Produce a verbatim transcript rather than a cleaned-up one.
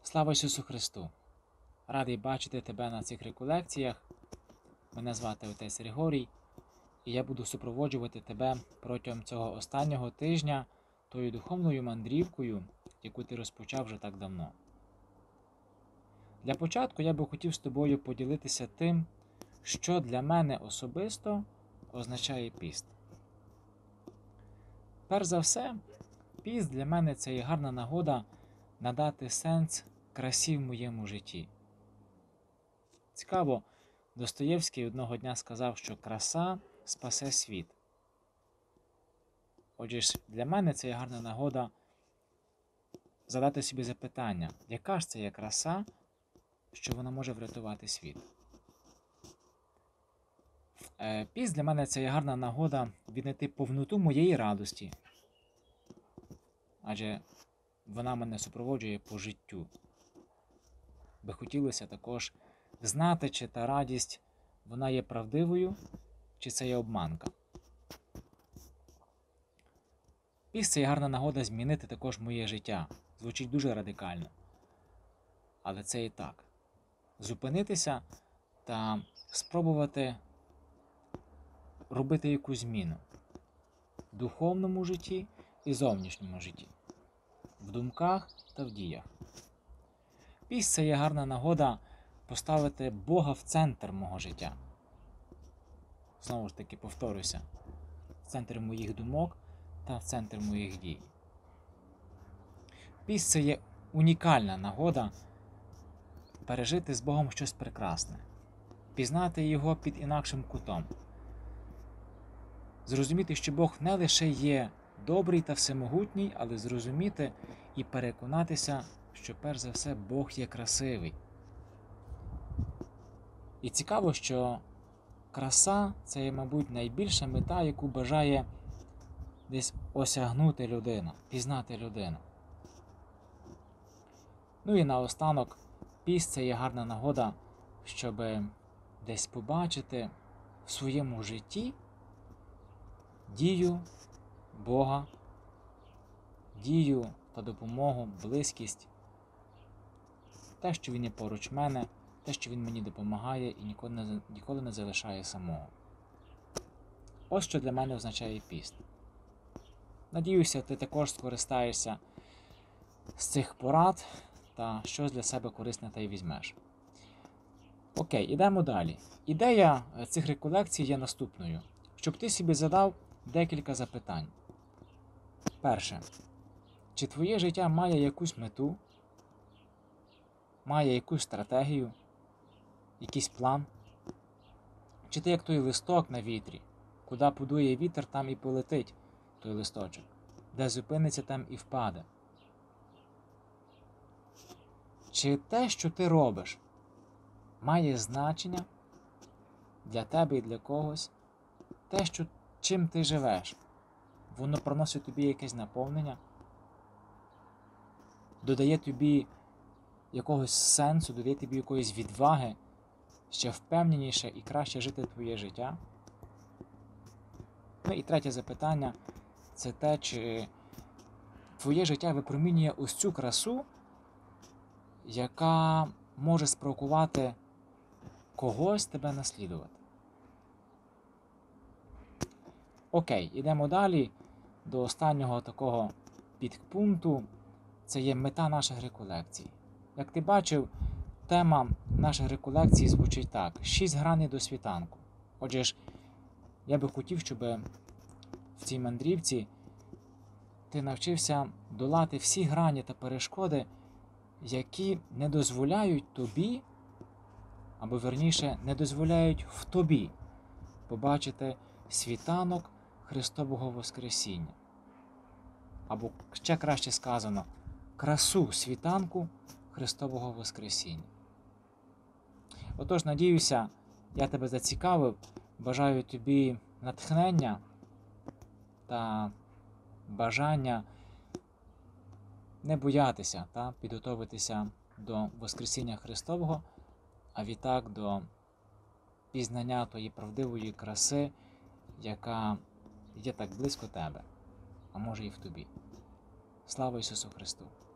Слава Ісусу Христу! Радий бачити тебе на цих реколекціях. Мене звати отець Григорій, і я буду супроводжувати тебе протягом цього останнього тижня тою духовною мандрівкою, яку ти розпочав вже так давно. Для початку я би хотів з тобою поділитися тим, що для мене особисто означає піст. Перш за все, піст для мене – це є гарна нагода надати сенс красі в моєму житті. Цікаво, Достоєвський одного дня сказав, що краса спасе світ. Отже ж, для мене це є гарна нагода задати собі запитання, яка ж це є краса, що вона може врятувати світ. Піст для мене це є гарна нагода віднайти повноту моєї радості, адже вона мене супроводжує по життю. Би хотілося також знати, чи та радість, вона є правдивою, чи це є обманка. Піст – це є гарна нагода змінити також моє життя. Звучить дуже радикально. Але це і так. Зупинитися та спробувати робити якусь зміну в духовному житті і зовнішньому житті, в думках та в діях. Піст – це є гарна нагода поставити Бога в центр мого життя. Знову ж таки, повторюся, в центр моїх думок та в центр моїх дій. Піст – це є унікальна нагода пережити з Богом щось прекрасне, пізнати Його під інакшим кутом, зрозуміти, що Бог не лише є добрий та всемогутній, але зрозуміти і переконатися, що перш за все Бог є красивий. І цікаво, що краса – це є, мабуть, найбільша мета, яку бажає десь осягнути людина, пізнати людину. Ну і наостанок, піст – це є гарна нагода, щоб десь побачити в своєму житті дію Бога, дію та допомогу, близькість, те, що Він є поруч мене, те, що Він мені допомагає і ніколи не, ніколи не залишає самого. Ось що для мене означає піст. Надіюся, ти також скористаєшся з цих порад та щось для себе корисне та й візьмеш. Окей, ідемо далі. Ідея цих реколекцій є наступною. Щоб ти собі задав декілька запитань. Перше. Чи твоє життя має якусь мету? Має якусь стратегію? Якийсь план? Чи ти як той листок на вітрі? Куди подує вітер, там і полетить той листочок. Де зупиниться, там і впаде. Чи те, що ти робиш, має значення для тебе і для когось? Те, що, чим ти живеш, воно приносить тобі якесь наповнення? Додає тобі якогось сенсу, додає тобі якоїсь відваги, ще впевненіше і краще жити твоє життя? Ну і третє запитання – це те, чи твоє життя випромінює ось цю красу, яка може спровокувати когось тебе наслідувати. Окей, ідемо далі до останнього такого підпункту. Це є мета наших реколекцій. Як ти бачив, тема наших реколекцій звучить так. Шість граней до світанку. Отже ж, я би хотів, щоб в цій мандрівці ти навчився долати всі грані та перешкоди, які не дозволяють тобі, або верніше, не дозволяють в тобі побачити світанок Христового Воскресіння. Або, ще краще сказано, красу світанку Христового Воскресіння. Отож, надіюся, я тебе зацікавив, бажаю тобі натхнення та бажання не боятися та підготовитися до Воскресіння Христового, а відтак до пізнання тої правдивої краси, яка є так близько тебе, а може і в тобі. Слава Ісусу Христу!